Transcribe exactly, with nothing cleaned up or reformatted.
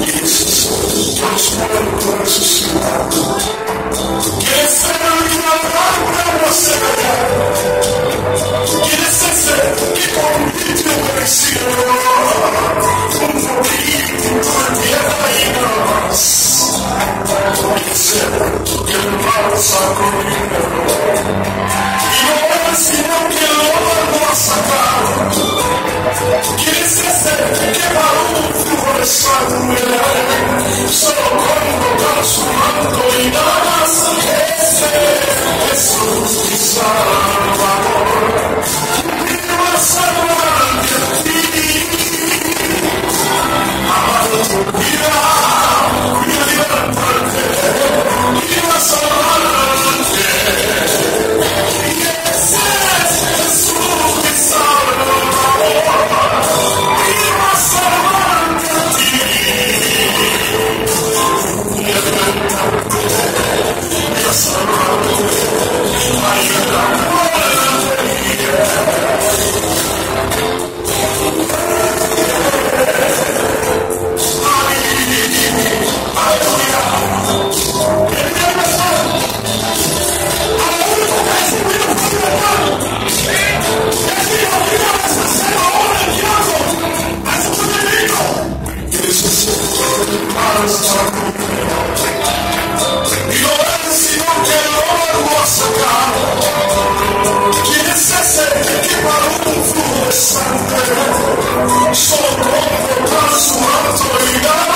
Jesus, transforma necessidade. Que será que na palavra você que necessita que convite o Senhor um pouquinho de nós. Que nossa comunhão e não é senão que louva nossa cara. Que necessita que barulho florescado mulher socorro transformando em nós. Jesus que salva. Viva salvando a ti. Amado tu vida, cuida de levantarte. Viva salvando esse é Jesus que salva. Viva salvando a ti. Viva salvando a ti. Socorro, transformando e